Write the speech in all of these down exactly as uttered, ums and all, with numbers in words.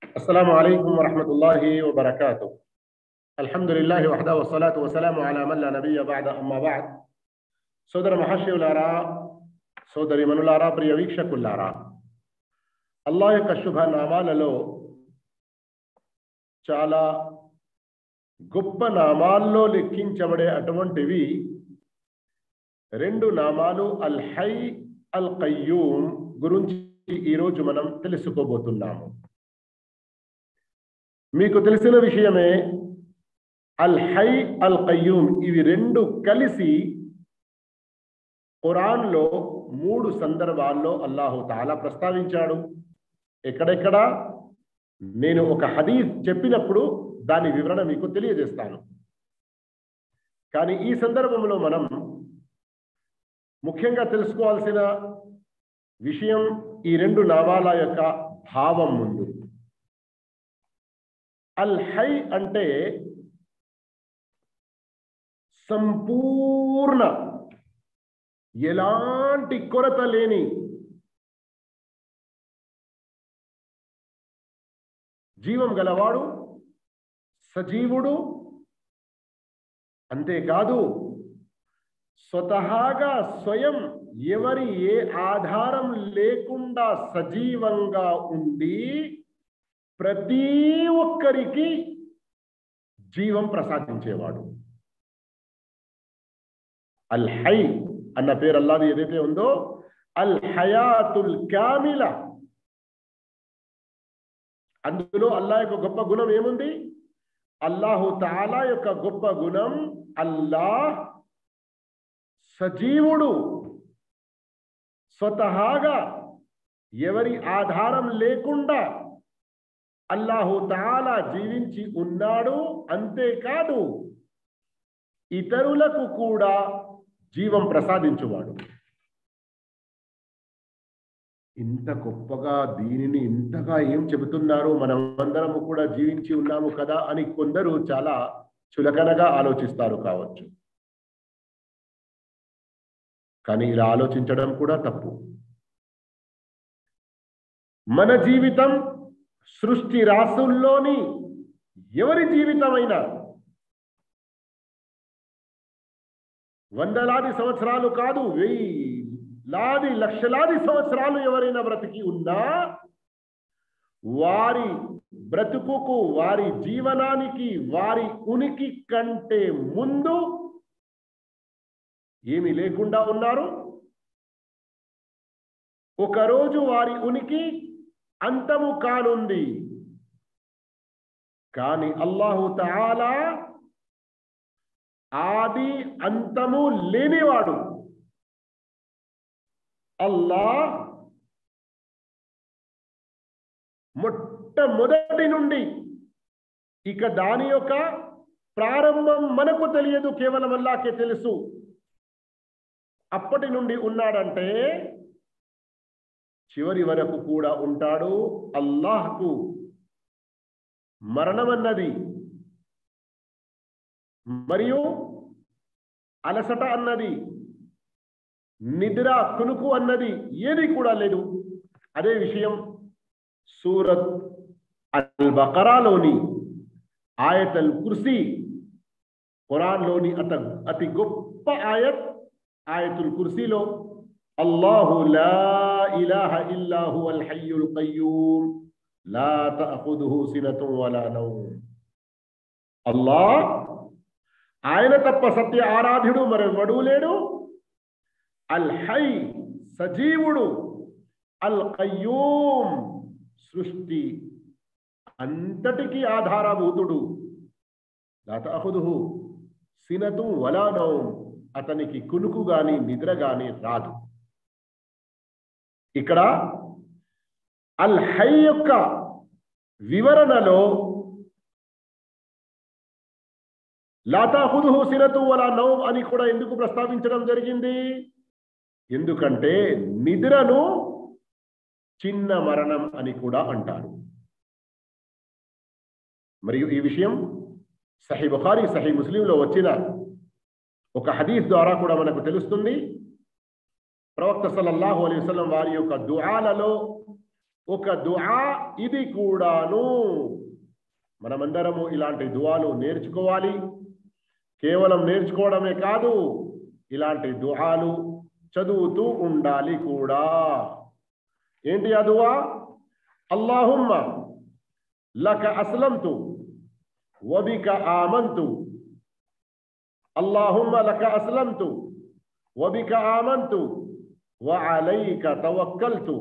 अस्सलामु अलैकुम वरहमतुल्लाहि वबरकातुह। అల్హమ్దులిల్లాహి వహదా వస్సలాతు వస్సలాము అలా మన్ లా నబియ్య బఅద అమ్మా బఅద్. సోదర మహాశయులారా, సోదరి మనులారా, ప్రియ వీక్షకులారా, అల్లాహ్ యొక్క శుభ నామాలలో చాలా గొప్ప నామాల్లో లెక్కించబడే అటువంటివి రెండు నామాలు అల్ హై, అల్ ఖయ్యూమ్ గురించి ఈరోజు మనం తెలుసుకోబోతున్నాము. మీకు తెలిసిన విషయమే, అల్ హై, అల్ ఖయ్యూమ్ ఇవి రెండు కలిసి ఖురాన్లో మూడు సందర్భాల్లో అల్లాహు తాలా ప్రస్తావించాడు. ఎక్కడెక్కడ నేను ఒక హదీస్ చెప్పినప్పుడు దాని వివరణ మీకు తెలియజేస్తాను. కానీ ఈ సందర్భంలో మనం ముఖ్యంగా తెలుసుకోవాల్సిన విషయం ఈ రెండు నామాల యొక్క భావం ముందు. అల్ హై అంటే సంపూర్ణ, ఎలాంటి కొరత లేని జీవం గలవాడు, సజీవుడు. అంతేకాదు, స్వతహాగా స్వయం ఎవరి ఏ ఆధారం లేకుండా సజీవంగా ఉండి ప్రతి ఒక్కరికి జీవం ప్రసాదించేవాడు. అల్ హై అన్న పేరు అల్లాది ఏదైతే ఉందో, అల్ హయాతుల్ కామిల, అందులో అల్లాహ్ యొక్క గొప్ప గుణం ఏముంది? అల్లాహు తాలా యొక్క గొప్ప గుణం, అల్లాహ్ సజీవుడు, స్వతహాగా ఎవరి ఆధారం లేకుండా అల్లాహు తాలా జీవించి ఉన్నాడు. అంతేకాదు, ఇతరులకు కూడా జీవం ప్రసాదించువాడు. ఇంత గొప్పగా దీనిని ఇంతగా ఏం చెబుతున్నారు, మనం అందరము కూడా జీవించి ఉన్నాము కదా అని కొందరు చాలా చులకనగా ఆలోచిస్తారు కావచ్చు. కానీ ఇలా ఆలోచించడం కూడా తప్పు. మన జీవితం సృష్టి రాసుల్లోని ఎవరి జీవితమైనా వందలాది సంవత్సరాలు కాదు, వెయ్యి లాది లక్షలాది సంవత్సరాలు ఎవరైనా బ్రతికి ఉన్నా వారి బ్రతుకుకు, వారి జీవనానికి, వారి ఉనికి కంటే ముందు ఏమీ లేకుండా ఉన్నారు. ఒకరోజు వారి ఉనికి అంతము కానుంది. కానీ అల్లాహు తఆలా ఆది అంతము లేనివాడు. అల్లాహ్ మొట్టమొదటి నుండి, ఇక దాని యొక్క ప్రారంభం మనకు తెలియదు, కేవలం అల్లాహ్కే తెలుసు. అప్పటి నుండి ఉన్నాడంటే చివరి వరకు కూడా ఉంటాడు. అల్లాహ్కు మరణం అన్నది మరియు అలసట అన్నది, నిద్ర, కునుకు అన్నది ఏది కూడా లేదు. అదే విషయం సూరత్ అల్ బకరాలోని ఆయతల్ కుర్సీ, ఖురాన్లోని అత అతి గొప్ప ఆయత్ ఆయతుల్ కుర్సీలో అల్లాహు లా ఇలాహ ఇల్లా హువల్ హయ్యుల్ ఖయ్యూమ్ లా తఅఖుదుహు సినతున్ వలా నౌమ్. అల్లాహ్ ఆయన తప్ప సత్య ఆరాధ్యుడు మరెవడూ లేడు. అల్ హై సజీవుడు, అల్ ఖయ్యూమ్ సృష్టి అంతటికి ఆధారభూతుడు. లా తఅఖుదుహు సినతున్ వలా నౌమ్, అతనికి కునుకు గాని నిద్ర గాని రాదు. ఇక్కడ అల్ హై యొక్క వివరణలో లా తఅఖుదుహు సినతున్ వలా నౌమ్ అని కూడా ఎందుకు ప్రస్తావించడం జరిగింది? ఎందుకంటే నిద్రను చిన్న మరణం అని కూడా అంటారు. మరియు ఈ విషయం సహీ బుఖారీ, సహీ ముస్లింలో వచ్చిన ఒక హదీస్ ద్వారా కూడా మనకు తెలుస్తుంది. ప్రవక్త సల్లల్లాహు అలైహి వసల్లం వారి యొక్క దుఆలలో ఒక దుఆ ఇది కూడాను. మనమందరము ఇలాంటి దుఆలు నేర్చుకోవాలి. కేవలం నేర్చుకోవడమే కాదు, ఇలాంటి దుఆలు చదువుతూ ఉండాలి కూడా. ఏంటి ఆ దుఆ? అల్లాహుమ్మ లక అస్లమ్తు వబిక ఆమంతు, అల్లాహుమ్మ లక అస్లమ్తు వబిక ఆమంతు వఅలైక తవక్కల్తు.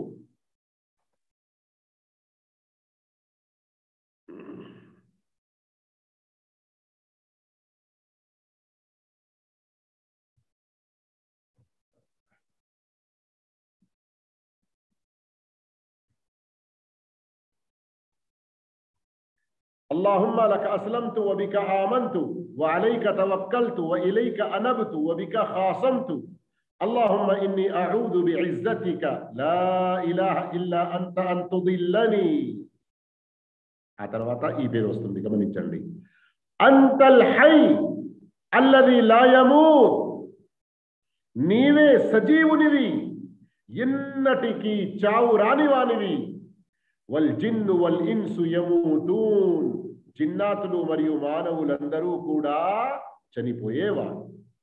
اللهم لك أسلمت وبك آمنت وعليك توكلت وإليك أنبت وبك خاصمت اللهم إني أعوذ بعزتك لا إله إلا أنت أن تضلني. ఆ తర్వాత ఈ పేరు వస్తుంది, గమనించండి. అంతల్ హై అల్లది లా యమూత్, నీవే సజీవునివి, ఎన్నటికీ చావు రానివానివి. వల్ జిన్ను వల్ ఇన్సు యమూతూన్, జిన్నాతులు మరియు మానవులందరూ కూడా చనిపోయేవారు.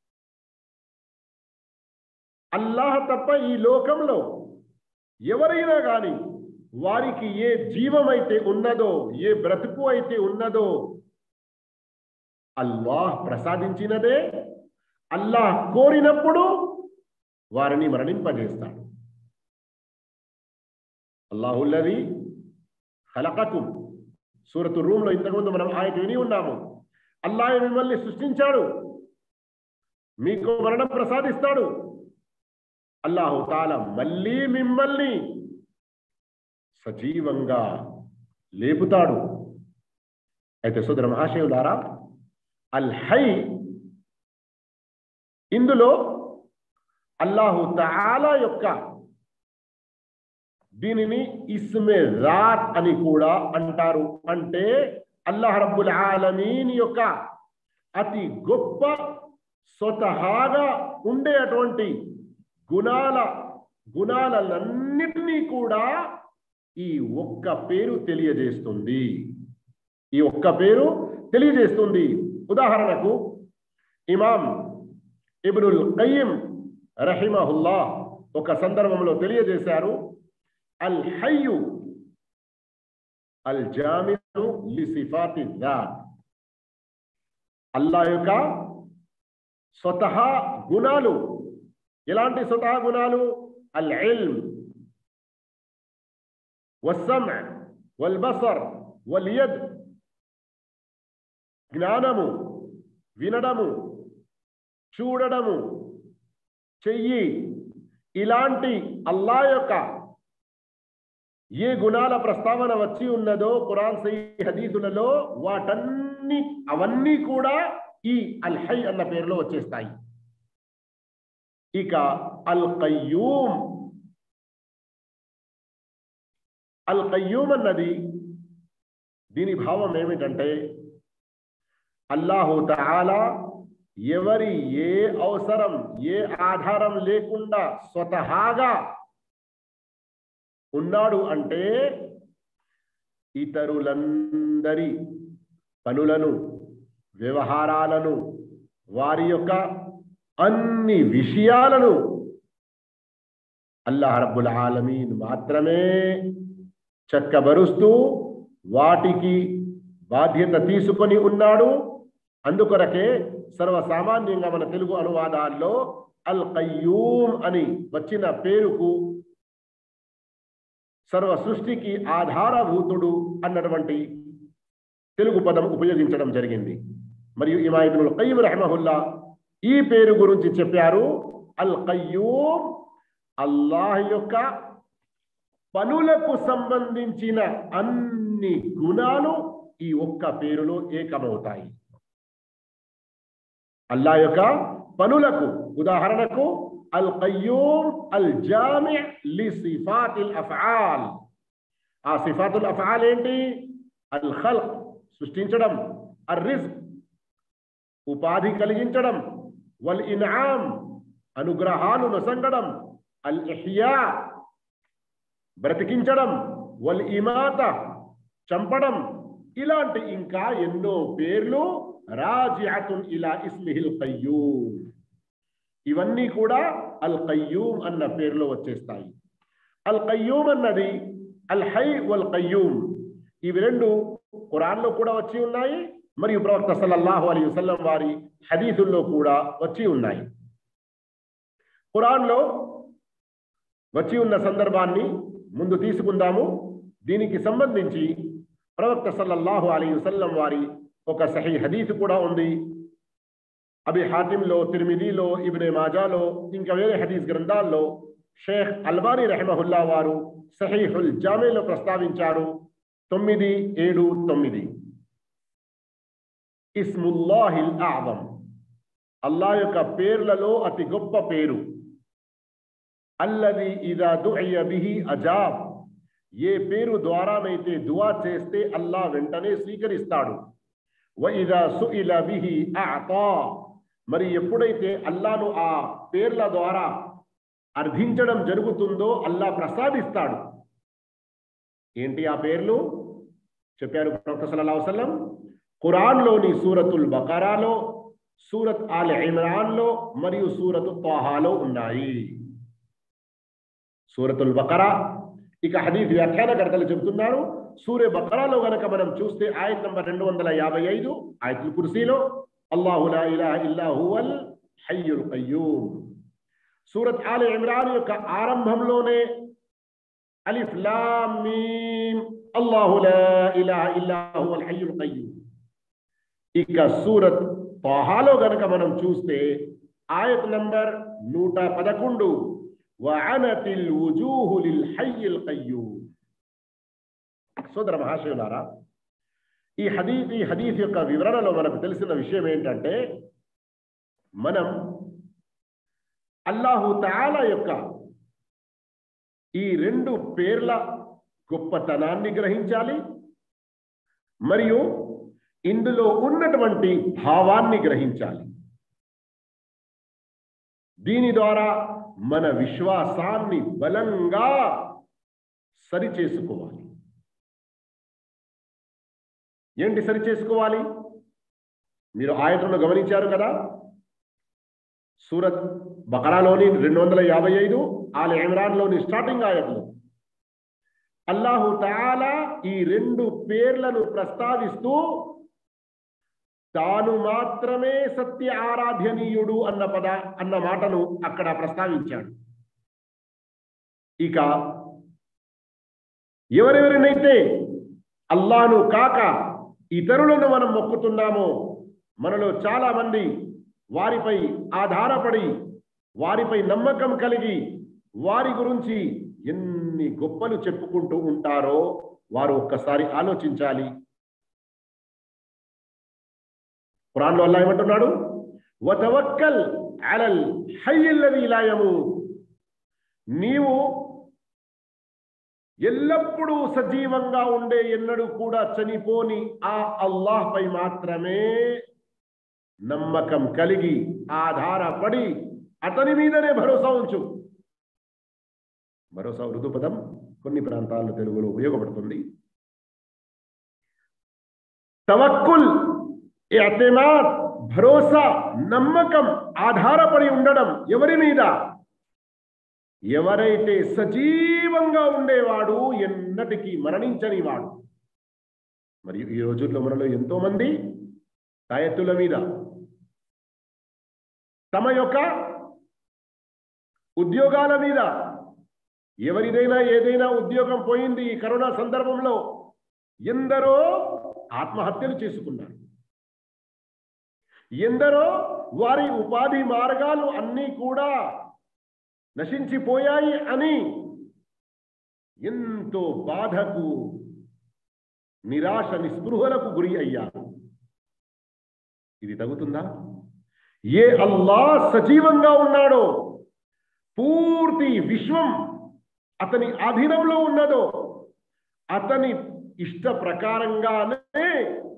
అల్లాహ్ తప్ప ఈ లోకంలో ఎవరైనా కానీ వారికి ఏ జీవమైతే ఉన్నదో, ఏ బ్రతుకు అయితే ఉన్నదో అల్లాహ్ ప్రసాదించినదే. అల్లాహ్ కోరినప్పుడు వారిని మరణింపజేస్తాడు. అల్లాహుల్లది ఖలకకుం, సూరతు రూమ్ లో ఇంతకుముందు మనం ఆయత విని ఉన్నాము. అల్లాహ్ మిమ్మల్ని సృష్టించాడు, మీకు మరణం ప్రసాదిస్తాడు. అల్లాహు తాలా మళ్ళీ మిమ్మల్ని సజీవంగా లేపుతాడు. అయితే సోదర మహాశయులారా, అల్ హై ఇందులో అల్లాహు తాలా యొక్క దీనిని ఇస్మే రాత్ అని కూడా అంటారు. అంటే అల్లాహ్ రబ్బుల్ ఆలమీన్ యొక్క అతి గొప్ప స్వతహాగా ఉండే అటువంటి గుణాల గుణాలన్నిటినీ కూడా ఈ ఒక్క పేరు తెలియజేస్తుంది. ఈ ఒక్క పేరు తెలియజేస్తుంది. ఉదాహరణకు ఇమాం ఇబ్నుల్ ఖయ్యిమ్ రహిమహుల్లాహ్ ఒక సందర్భంలో తెలియజేశారు, అల్ హయ్యు అల్ జామిఉ లిసిఫాతి జాత్, అల్లాహ్ యొక్క స్వతహా గుణాలు. ఎలాంటి స్వతహా గుణాలు? అల్ ఇల్మ్ వస్సమ్ వల్ బసర్ వల్ యద్, జ్ఞానము, వినడము, చూడడము, చెయ్యి. ఇలాంటి అల్లాహ్ యొక్క ఏ గుణాల ప్రస్తావన వచ్చి ఉన్నదో ఖురాన్ సహీహ్ హదీసులలో, వాటన్ని అవన్నీ కూడా ఈ అల్ హై అన్న పేరులో వచ్చేస్తాయి. ఇక అల్ ఖయ్యూమ్, అల్ ఖయ్యూమ్ అన్నది దీని భావం ఏమిటంటే, అల్లాహు తఆలా ఎవరి ఏ అవసరం, ఏ ఆధారం లేకుండా స్వతహాగా ఉన్నాడు అంటే, ఇతరులందరి పనులను, వ్యవహారాలను, వారి యొక్క అన్ని విషయాలను అల్లాహ్ రబ్బుల్ ఆలమీన్ మాత్రమే చక్కబరుస్తూ వాటికి బాధ్యత తీసుకొని ఉన్నాడు. అందుకొరకే సర్వసామాన్యంగా మన తెలుగు అనువాదాల్లో అల్ ఖయ్యూమ్ అని వచ్చిన పేరుకు సర్వ సృష్టికి ఆధారభూతుడు అన్నటువంటి తెలుగు పదం ఉపయోగించడం జరిగింది. మరియు ఇమాం ఇబ్నుల్ ఖయ్యిమ్ రహిమహుల్లా ఈ పేరు గురించి చెప్పారు, అల్ ఖయ్యూమ్ అల్లాహ్ యొక్క పనులకు సంబంధించిన అన్ని గుణాలు ఈ ఒక్క పేరులో ఏకమవుతాయి. అల్లాహ్ యొక్క పనులకు, ఉదాహరణకు అల్ ఖయ్యూమ్ అల్ జామి' లి సిఫాతిల్ అఫ్ఆల్. ఆ సిఫాతుల్ అఫ్ఆల్ ఏంటి? అల్ ఖల్క్, సృష్టించడం, అర్ రిజ్క్, ఉపాధి కలిగించడం, వల్ ఇన్ఆమ్, అనుగ్రహాలు నొసంగడం, అల్ ఇహ్యా, బ్రతికించడం, వల్ ఇమాత చంపడం, ఇలాంటి ఇంకా ఎన్నో పేర్లు రాజిఅతున్ ఇలా ఇస్మిహిల్ ఖయ్యూమ్, ఇవన్నీ కూడా అల్ ఖయ్యూమ్ అన్న పేరులో వచ్చేస్తాయి. అల్ ఖయ్యూమ్ అన్నది అల్ హై వల్ ఖయ్యూమ్, ఇవి రెండు ఖురాన్లో కూడా వచ్చి ఉన్నాయి, మరియు ప్రవక్త సల్లల్లాహు అలైహి వసల్లం వారి హదీసుల్లో కూడా వచ్చి ఉన్నాయి. ఖురాన్లో వచ్చి ఉన్న సందర్భాన్ని ముందు తీసుకుందాము. దీనికి సంబంధించి ప్రవక్త సల్లల్లాహు అలైహి వసల్లం వారి ఒక సహీహ్ హదీసు కూడా ఉంది. అబీ హాతిమ్లో, తిర్మిదీలో, ఇబ్నే మాజాలో, ఇంకా వేరే హదీస్ గ్రంథాల్లో షేఖ్ అల్బానీ రహిమహుల్లా వారు సహీహుల్ జామీలో ప్రస్తావించారు. తొమ్మిది ఏడు తొమ్మిది ఇస్ముల్లాహిల్ ఆజమ్, అల్లాహ్ యొక్క పేర్లలో అతి గొప్ప పేరు. అల్లది ఇదా దుఇయ బిహి అజాబ్, ఏ పేరు ద్వారానైతే దుఆ చేస్తే అల్లాహ్ వెంటనే స్వీకరిస్తాడు. వ ఇదా సుఇల బిహి అఅతా, మరి ఎప్పుడైతే అల్లాహ్ను ఆ పేర్ల ద్వారా అర్థించడం జరుగుతుందో అల్లాహ్ ప్రసాదిస్తాడు. ఏంటి ఆ పేర్లు? చెప్పారు ప్రవక్త సల్లల్లాహు అలైహి వసల్లం, ఖురాన్లోని సూరతుల్ బకరాలో, సూరత్ ఆల్ ఇమ్రాన్లో మరియు సూరతు తాహాలో ఉన్నాయి. సూరతుల్ బకరా, ఇక హదీస్ వ్యాఖ్యానకర్తలు చెబుతున్నారు, సూరే బకరాలో గనక మనం చూస్తే ఆయత్ నంబర్ రెండు వందల యాభై ఐదు ఆయతుల్ కుర్సీలో అల్లాహు లా ఇలాహ ఇల్లా హువల్ హయ్యుల్ ఖయ్యూమ్. సూరత్ ఆల్ ఇమ్రాన్ యొక్క ఆరంభంలోనే అలిఫ్ లామ్ మీమ్ అల్లాహు లా ఇలాహ ఇల్లా హువల్ హయ్యుల్ ఖయ్యూమ్. ఇక సూరత్ తాహాలో గనక మనం చూస్తే ఆయత్ నంబర్ నూట పదకొండు వఅనతిల్ వుజూహు లిల్ హయ్యిల్ ఖయ్యూమ్. సోదర మహాశయులారా, ఈ హదీస్ ఈ హదీస్ యొక్క వివరణలో మనకు తెలిసిన విషయం ఏంటంటే, మనం అల్లాహు తఆలా యొక్క ఈ రెండు పేర్ల గొప్పతనాన్ని గ్రహించాలి, మరియు ఇందులో ఉన్నటువంటి భావాన్ని గ్రహించాలి. దీని ద్వారా మన విశ్వాసాన్ని బలంగా సరిచేసుకోవాలి. ఏంటి సరిచేసుకోవాలి? మీరు ఆయతను గమనించారు కదా, సూరత్ బకరాలోని రెండు వందల యాభై ఐదు ఆల్ ఇమ్రాన్లోని స్టార్టింగ్ ఆయతలు అల్లాహు తఆలా ఈ రెండు పేర్లను ప్రస్తావిస్తూ తాను మాత్రమే సత్య ఆరాధ్యనీయుడు అన్న పద అన్న మాటను అక్కడ ప్రస్తావించాడు. ఇక ఎవరెవరినైతే అల్లాహ్ను కాక ఇతరులను మనం మొక్కుతున్నామో, మనలో చాలా మంది వారిపై ఆధారపడి వారిపై నమ్మకం కలిగి వారి గురించి ఎన్ని గొప్పలు చెప్పుకుంటూ ఉంటారో వారు ఒక్కసారి ఆలోచించాలి. ఖురాన్లో అల్లాహ్ ఏమంటున్నాడు? వతవక్కల్ అలల్ హయ్యిల్ లదీ లా యమూత్, నీవు ఎల్లప్పుడూ సజీవంగా ఉండే, ఎన్నడూ కూడా చనిపోని ఆ అల్లాహ్ పై మాత్రమే నమ్మకం కలిగి ఆధారపడి అతని మీదనే భరోసా ఉంచు. భరోసా ఉర్దూ పదం కొన్ని ప్రాంతాల్లో తెలుగులో ఉపయోగపడుతుంది. తవక్కుల్, ఇఅ్తిమాద్, భరోసా, నమ్మకం, ఆధారపడి ఉండడం ఎవరి మీద? ఎవరైతే సజీవంగా ఉండేవాడు, ఎన్నటికీ మరణించని వాడు. మరియు ఈ రోజుల్లో మనలో ఎంతో మంది తాయెత్తుల మీద, తమ యొక్క ఉద్యోగాల మీద, ఎవరిదైనా ఏదైనా ఉద్యోగం పోయింది ఈ కరోనా సందర్భంలో, ఎందరో ఆత్మహత్యలు చేసుకున్నారు. ఎందరో వారి ఉపాధి మార్గాలు అన్నీ కూడా నశించిపోయాయి అని ఎంతో బాధకు, నిరాశ, నిస్పృహలకు గురి అయ్యారు. ఇది తగ్గుతుందా? ఏ అల్లాహ్ సజీవంగా ఉన్నాడో, పూర్తి విశ్వం అతని ఆధీనంలో ఉన్నదో, అతని ఇష్ట ప్రకారంగానే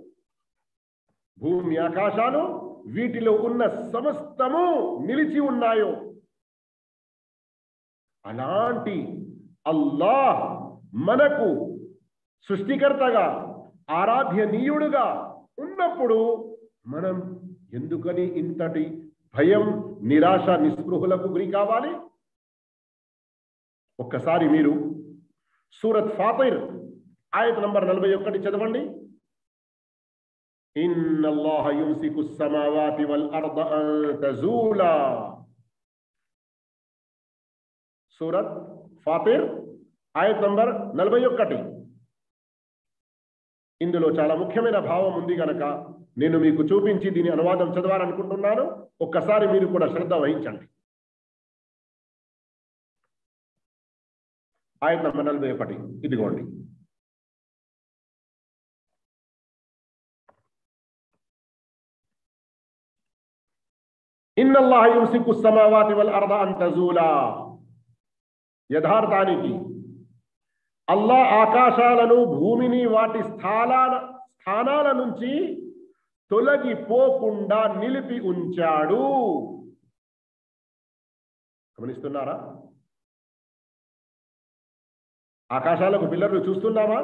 భూమి ఆకాశాలు వీటిలో ఉన్న సమస్తము నిలిచి ఉన్నాయో, అలాంటి అల్లాహ్ మనకు సృష్టికర్తగా ఆరాధ్యనీయుడుగా ఉన్నప్పుడు మనం ఎందుకని ఇంతటి భయం నిరాశ నిస్పృహులకు గురి కావాలి? ఒక్కసారి మీరు సూరత్ ఫాతిర్ ఆయత్ నంబర్ నలభై ఒకటి చదవండి. ఇన్నల్లాహ యుమ్సికు స్సమావాతి వల్ అర్ద అన్ తజూలా. సూరత్ ఫాతిర్ ఆయత్ నంబర్ నలభై ఒకటి. ఇందులో చాలా ముఖ్యమైన భావం ఉంది గనక నేను మీకు చూపించి దీని అనువాదం చదవాలనుకుంటున్నాను. ఒక్కసారి మీరు కూడా శ్రద్ధ వహించండి. ఆయత్ నంబర్ నలభై ఒకటి ఇదిగోండి. ఇన్నల్లాహ యుమ్సికు స్సమావాతి వల్ అర్ద అన్ తజూలా. యథార్థానికి అల్లా ఆకాశాలను భూమిని వాటి స్థానాల స్థానాల నుంచి తొలగిపోకుండా నిలిపి ఉంచాడు. గమనిస్తున్నారా? ఆకాశాలకు పిల్లర్లు చూస్తున్నామా?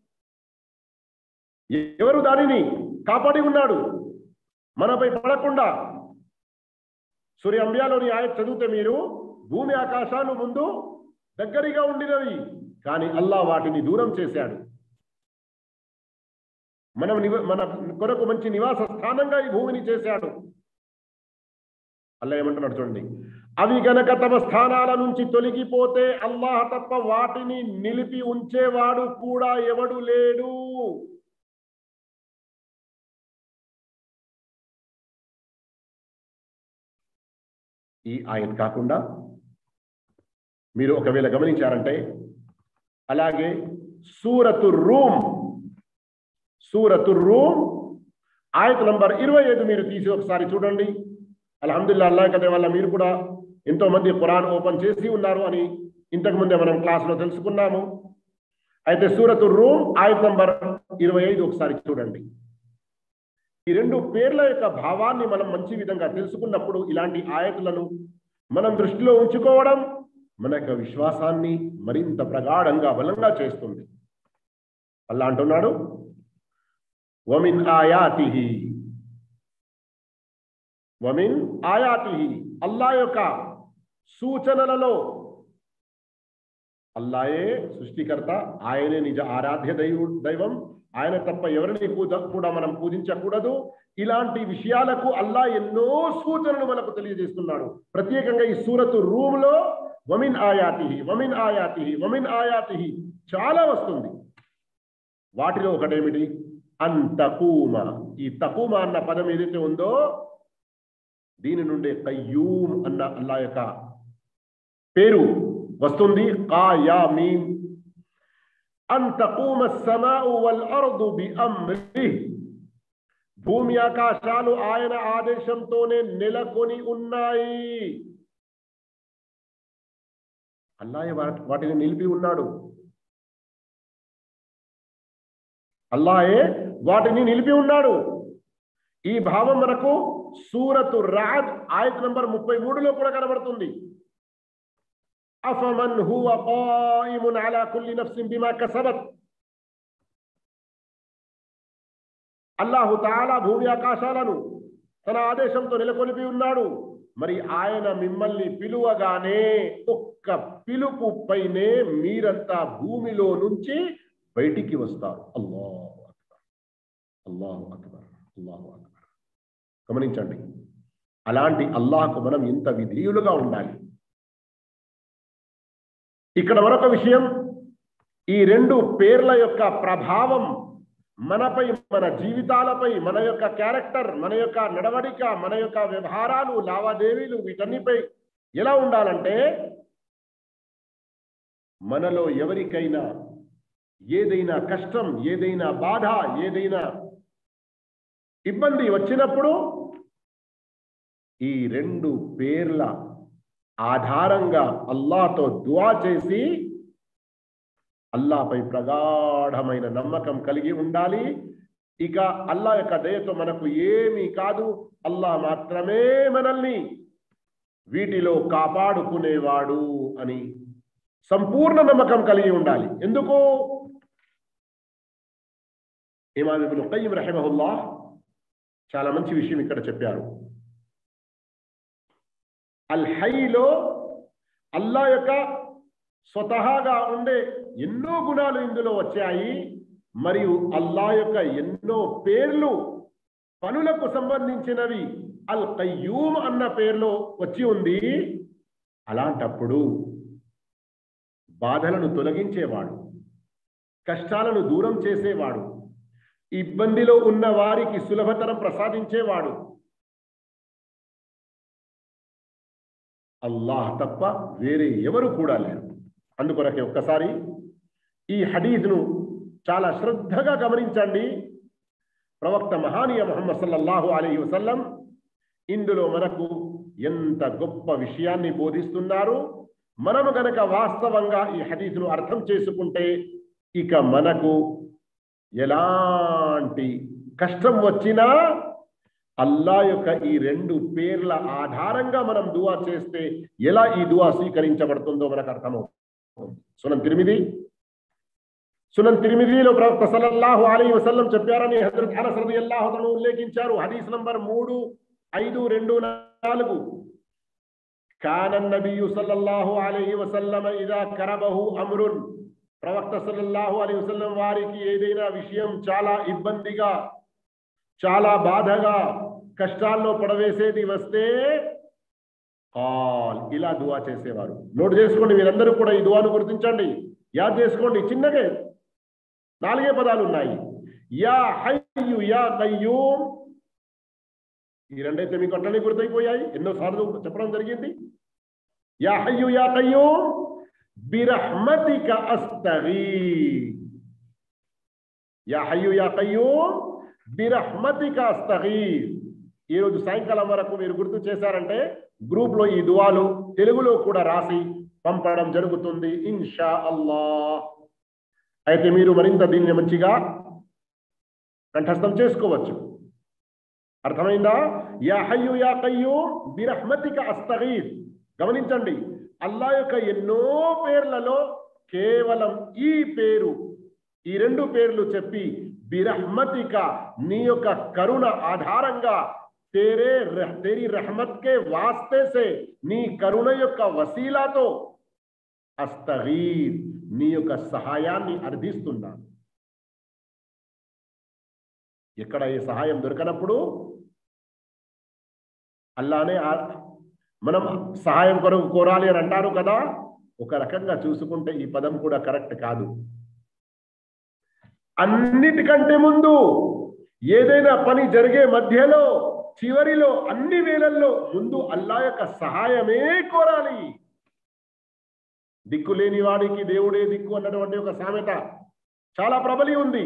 ఎవరు దానిని కాపాడి ఉన్నాడు మనపై పడకుండా? సూర్య అంబియాలోని ఆయత్ చదివితే మీరు భూమి ఆకాశాలు ముందు దగ్గరగా ఉండినవి, కానీ అల్లా వాటిని దూరం చేశాడు. మనం మన కొరకు మంచి నివాస స్థానంగా ఈ భూమిని చేశాడు. అల్లా ఏమంటున్నాడు చూడండి, అవి గనక తమ స్థానాల నుంచి తొలగిపోతే అల్లాహ్ తప్ప వాటిని నిలిపి ఉంచేవాడు కూడా ఎవడు లేడు. ఈ ఆయత్ కాకుండా మీరు ఒకవేళ గమనించారంటే అలాగే సూరతు రూమ్ సూరతు రూమ్ ఆయత్ నంబర్ ఇరవై ఐదు మీరు తీసి ఒకసారి చూడండి. అల్హమ్దులిల్లాహ్, అల్లాహ్ కదే వల్ల మీరు కూడా ఎంతో మంది ఖురాన్ ఓపెన్ చేసి ఉన్నారు అని ఇంతకు ముందే మనం క్లాస్లో తెలుసుకున్నాము. అయితే సూరతు రూమ్ ఆయత్ నంబర్ ఇరవై ఐదు ఒకసారి చూడండి. ఈ రెండు పేర్ల యొక్క భావాన్ని మనం మంచి విధంగా తెలుసుకున్నప్పుడు ఇలాంటి ఆయతులను మనం దృష్టిలో ఉంచుకోవడం మన యొక్క విశ్వాసాన్ని మరింత ప్రగాఢంగా బలంగా చేస్తుంది. అల్లా అంటున్నాడు, వమిన్ ఆయాతిహి వమిన్ ఆయాతిహి అల్లా యొక్క సూచనలలో, అల్లాయే సృష్టికర్త, ఆయనే నిజ ఆరాధ్య దైవ దైవం ఆయన తప్ప ఎవరిని కూడా మనం పూజించకూడదు. ఇలాంటి విషయాలకు అల్లా ఎన్నో సూచనలు మనకు తెలియజేస్తున్నాడు. ప్రత్యేకంగా ఈ సూరతు రూమ్ లో వమిన్ ఆయాతిహి వమిన్ ఆయాతిహి వమిన్ ఆయాతిహి చాలా వస్తుంది. వాటిలో ఒకటేమిటి? అన్ తకూమ. ఈ తకూమ అన్న పదం ఏదైతే ఉందో దీని నుండి కయ్యూమ్ అన్న అల్లా యొక్క పేరు వస్తుంది. కా యా మీమ్. అన్ తకూమ అస్సమాఉ వల్ అర్దు బిఅమ్రిహి. భూమి ఆకాశాలు ఆయన ఆదేశంతోనే నెలకొని ఉన్నాయి. అల్లాహే వాటిని నిలిపి ఉన్నాడు. అల్లాహే వాటిని నిలిపి ఉన్నాడు. ఈ భావం మనకు సూరతు రాద్ ఆయత్ నంబర్ ముప్పై మూడులో కూడా కనబడుతుంది. అఫమన్ హువ ఖాయిమున్ అలా కుల్లి నఫ్సిన్ బిమా కసబత్. అల్లాహు తఆలా భూమి ఆకాశాలను తన ఆదేశంతో నెలకొల్పి ఉన్నాడు. మరి ఆయన మిమ్మల్ని పిలువగానే ఒక్క పిలుపు పైనే మీరంతా భూమిలో నుంచి బయటికి వస్తారు. అల్లాహు అక్బర్, అల్లాహు అక్బర్, అల్లాహు అక్బర్. గమనించండి, అలాంటి అల్లాహకు మనం ఎంత విధేయులుగా ఉండాలి. ఇక్కడ మరొక విషయం, ఈ రెండు పేర్ల యొక్క ప్రభావం మనపై, మన జీవితాలపై, మన యొక్క క్యారెక్టర్, మన యొక్క నడవడిక, మన యొక్క వ్యవహారాలు, లావాదేవీలు, వీటన్నిపై ఎలా ఉండాలంటే, మనలో ఎవరికైనా ఏదైనా కష్టం, ఏదైనా బాధ, ఏదైనా ఇబ్బంది వచ్చినప్పుడు ఈ రెండు పేర్ల ఆధారంగా అల్లాహ్తో దుఆ చేసి అల్లాహ్పై ప్రగాఢమైన నమ్మకం కలిగి ఉండాలి. ఇక అల్లాహ్ యొక్క దయతో మనకు ఏమీ కాదు, అల్లాహ్ మాత్రమే మనల్ని వీటిలో కాపాడుకునేవాడు అని సంపూర్ణ నమ్మకం కలిగి ఉండాలి. ఎందుకు? ఇమాం ఇబ్ను ఖయ్యిం రహిమహుల్లాహ్ చాలా మంచి విషయం ఇక్కడ చెప్పారు. అల్ హయ్లో అల్లాహ్ యొక్క స్వతహాగా ఉండే ఎన్నో గుణాలు ఇందులో వచ్చాయి. మరియు అల్లాహ్ యొక్క ఎన్నో పేర్లు పనులకు సంబంధించినవి అల్ ఖయ్యూమ్ అన్న పేరులో వచ్చి ఉంది. అలాంటప్పుడు బాధలను తొలగించేవాడు, కష్టాలను దూరం చేసేవాడు, ఇబ్బందిలో ఉన్న వారికి సులభతరం ప్రసాదించేవాడు అల్లాహ్ తప్ప వేరే ఎవరు కూడా లేరు. అందుకొరకే ఒక్కసారి ఈ హదీస్ను చాలా శ్రద్ధగా గమనించండి. ప్రవక్త మహానీయ ముహమ్మద్ సల్లల్లాహు అలైహి వసల్లం ఇందులో మనకు ఎంత గొప్ప విషయాన్ని బోధిస్తున్నారు. మనము గనక వాస్తవంగా ఈ హదీస్ను అర్థం చేసుకుంటే ఇక మనకు ఎలాంటి కష్టం వచ్చినా అల్లాహ్ యొక్క ఈ రెండు పేర్ల ఆధారంగా మనం దువా చేస్తే ఎలా ఈ దువా స్వీకరించబడుతుందో మనకు అర్థమవుతుంది. సునన్ తిర్మిది సునన్ తిర్మిదిలో ప్రవక్త సల్లల్లాహు అలైహి వసల్లం చెప్పారని హజరత్ అనస్ రలియల్లాహు తఆలా ఉల్లేఖించారు. హదీస్ నంబర్ మూడు ఐదు రెండు నాలుగు. కాన నబియు సల్లల్లాహు అలైహి వసల్లం ఇదా కరబహు అమ్రున్. ప్రవక్త సల్లల్లాహు అలైహి వసల్లం వారికి ఏదైనా విషయం చాలా ఇబ్బందిగా, చాలా బాధగా, కష్టాల్లో పడవేసేది వస్తే కాల్ ఇలా దువా చేసేవారు. నోట్ చేసుకోండి, మీరందరూ కూడా ఈ దువాను గుర్తించండి, యాద్ చేసుకోండి. చిన్నగే నాలుగే పదాలు ఉన్నాయి. యా హయ్యు యా కయ్యూమ్. ఈ రెండైతే మీకు అట్లనే గుర్తయిపోయాయి, ఎన్నోసార్లు చెప్పడం జరిగింది. యా హయ్యు యా కయ్యూమ్ బిరహ్మతిక అస్తగీథ్. యా హయ్యు యా కయ్యూమ్ బిరహ్మతిక అస్తగీథ్. ఈ రోజు సాయంకాలం వరకు మీరు గుర్తు చేశారంటే గ్రూప్ లో ఈ దువాలు తెలుగులో కూడా రాసి పంపడం జరుగుతుంది ఇన్షా అల్లాహ్. అయితే మీరు మరింత దీన్ని మంచిగా కంఠస్థం చేసుకోవచ్చు. అర్థమైందా? యా హయ్యు యా కయ్యూమ్ బిరహ్మతిక అస్తగీథ్. గమనించండి, అల్లాహ్ యొక్క ఎన్నో పేర్లలో కేవలం ఈ పేరు, ఈ రెండు పేర్లు చెప్పి బిరహ్మతిక నీ యొక్క కరుణ ఆధారంగా, तेरे तेरी रहमत के वास्ते से నీ కరుణ యొక్క వసీలాతో అస్తగీథ్ నీ యొక్క సహాయాన్ని అర్థిస్తున్నాను. ఎక్కడ ఈ సహాయం దొరకనప్పుడు అల్లానే మనం సహాయం కొరకు కోరాలి అని అంటారు కదా. ఒక రకంగా చూసుకుంటే ఈ పదం కూడా కరెక్ట్ కాదు. అన్నిటికంటే ముందు ఏదైనా పని జరిగే మధ్యలో, చివరిలో, అన్ని వేళల్లో ముందు అల్లాహ్ యొక్క సహాయమే కోరాలి. దిక్కు లేని వాడికి దేవుడే దిక్కు అన్నటువంటి ఒక సామెత చాలా ప్రబలి ఉంది.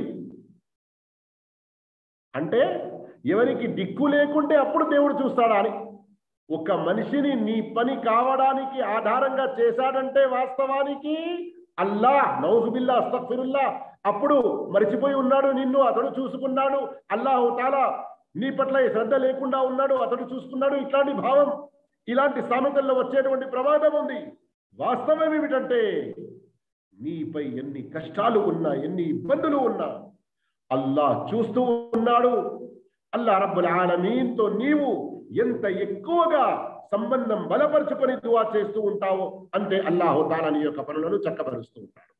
అంటే ఎవరికి దిక్కు లేకుంటే అప్పుడు దేవుడు చూస్తాడా అని. ఒక మనిషిని నీ పని కావడానికి ఆధారంగా చేశాడంటే వాస్తవానికి అల్లాహ్, నౌజుబిల్లా, అస్తగ్ఫిరుల్లా, అప్పుడు మరిచిపోయి ఉన్నాడు నిన్ను, అతడు చూసుకున్నాడు. అల్లాహు తాలా నీ పట్ల శ్రద్ధ లేకుండా ఉన్నాడు, అతడు చూసుకున్నాడు. ఇట్లాంటి భావం, ఇలాంటి సామెతల్లో వచ్చేటువంటి ప్రమాదం ఉంది. వాస్తవం ఏమిటంటే నీపై ఎన్ని కష్టాలు ఉన్నా, ఎన్ని ఇబ్బందులు ఉన్నా అల్లాహ్ చూస్తూ ఉన్నాడు. అల్లాహ్ రబ్బుల్ ఆలమీన్తో నీవు ఎంత ఎక్కువగా సంబంధం బలపరుచుకొని దువా చేస్తూ ఉంటావో అంతే అల్లాహు తాలా నీ యొక్క పనులను చక్కబరుస్తూ ఉంటాడు.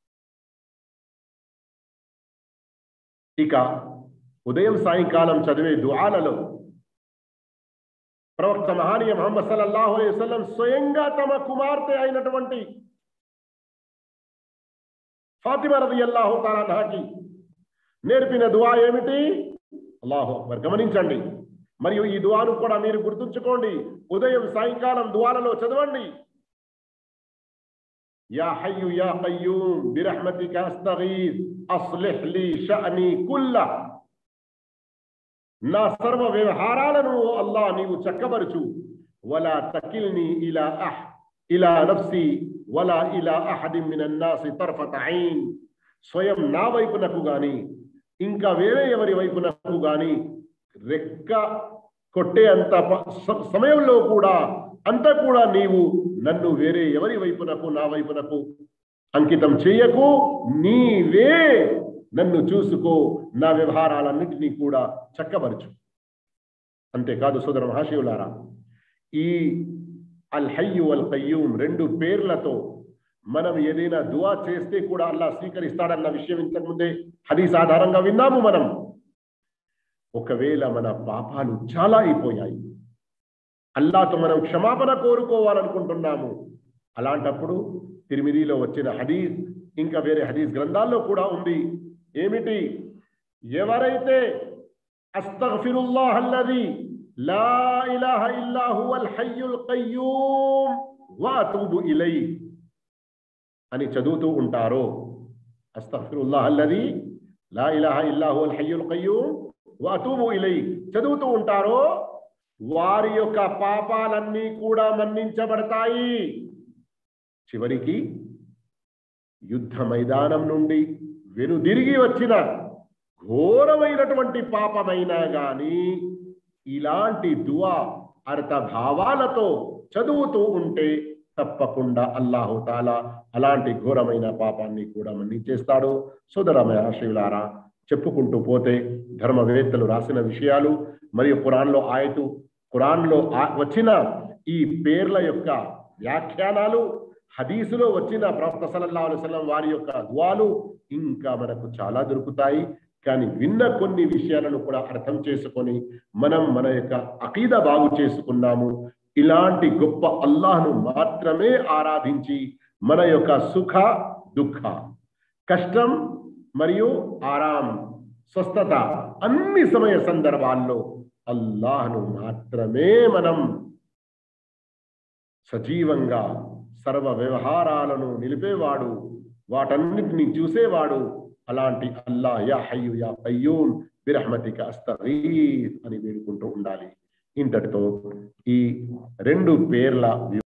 ఇక ఉదయం సాయంకాలం చదివే దుఆలలో ప్రవక్త మహానీయ ముహమ్మద్ సల్లల్లాహు అలైహి వసల్లం స్వయంగా తమ కుమార్తె అయినటువంటి ఫాతిమా రలియల్లాహు తఆలా అన్హాకి నేర్పిన దుఆ ఏమిటి? అల్లాహు అక్బర్. గమనించండి, మరియు ఈ దుఆను కూడా మీరు గుర్తుంచుకోండి. ఉదయం సాయంకాలం దుఆలలో చదవండి. యా హయ్యు యా కయ్యూమ్ బిరహ్మతిక అస్తగీథ్ అస్లిహ్ లీ షఅనీ కుల్లహ్. నా సర్వ వ్యవహారాలను అల్లాహ్ నీవు చక్కబరుచు. వలా తకిల్ని ఇలా అహ్ ఇలా నఫ్సి వలా ఇలా అహదిన్ మినన్ నాసి తర్ఫత ఐన్. స్వయం నా వైపునకు గాని ఇంకా వేరే ఎవరి వైపునకు గాని రెక్క కొట్టే అంత సమయంలో కూడా అంతా కూడా నీవు నన్ను వేరే ఎవరి వైపునకు, నా వైపునకు అంకితం చేయకు, నీవే నన్ను చూసుకో, నా వ్యవహారాలన్నింటినీ కూడా చక్కబరచు. అంతేకాదు సోదర మహాశివులారా, ఈ అల్ హయ్యు వల్ ఖయ్యూమ్ రెండు పేర్లతో మనం ఏదైనా దువా చేస్తే కూడా అల్లాహ్ స్వీకరిస్తాడన్న విషయం ఇంతకుముందే హదీస్ ఆధారంగా విన్నాము మనం. ఒకవేళ మన పాపాలు చాలా అయిపోయాయి, అల్లాహ్తో మనం క్షమాపణ కోరుకోవాలనుకుంటున్నాము, అలాంటప్పుడు తిర్మిదీలో వచ్చిన హదీస్, ఇంకా వేరే హదీస్ గ్రంథాల్లో కూడా ఉంది. ఏమిటి? ఎవరైతే అస్తగ్ఫిరుల్లాహ్ అల్లదీ లా ఇలాహ ఇల్లా హువల్ హయ్యుల్ ఖయ్యూమ్ వ అతూబు ఇలైహి అని చదువుతూ ఉంటారో, అస్తగ్ఫిరుల్లాహ్ అల్లదీ లా ఇలాహ ఇల్లా హువల్ హయ్యుల్ ఖయ్యూమ్ వ అతూబు ఇలైహి చదువుతూ ఉంటారో, వారి యొక్క పాపాలన్నీ కూడా మన్నించబడతాయి. చివరికి యుద్ధ మైదానం నుండి వెనుదిరిగి వచ్చిన ఘోరమైనటువంటి పాపమైనా గాని ఇలాంటి దువా అర్థభావాలతో చదువుతూ ఉంటే తప్పకుండా అల్లాహు తాలా అలాంటి ఘోరమైన పాపాన్ని కూడా మన్నించేస్తాడు. సోదర మహాశివులారా, చెప్పుకుంటూ పోతే ధర్మవేత్తలు రాసిన విషయాలు మరియు ఖురాన్లో ఆయతు ఖురాన్లో వచ్చిన ఈ పేర్ల యొక్క వ్యాఖ్యానాలు, హదీసులో వచ్చిన ప్రవక్త సల్లల్లాహు అలైహి వసల్లం వారి యొక్క దువాలు ఇంకా మనకు చాలా దొరుకుతాయి. కానీ విన్న కొన్ని విషయాలను కూడా అర్థం చేసుకొని మనం మన యొక్క అకీదా బాగు చేసుకున్నాము. ఇలాంటి గొప్ప అల్లాహ్ను మాత్రమే ఆరాధించి మన యొక్క సుఖ దుఃఖ, కష్టం మరియు ఆరాం, స్వస్థత అన్ని సమయ సందర్భాల్లో అల్లాహ్ను మాత్రమే మనం సజీవంగా సర్వ వ్యవహారాలను నిలిపేవాడు, వాటన్నిటిని చూసేవాడు అలాంటి అల్లాహ్ యా హయ్యు యా ఖయ్యూమ్ బిరహ్మతిక అస్తగీత్ అని వేడుకుంటూ ఉండాలి. ఇంతటితో ఈ రెండు పేర్ల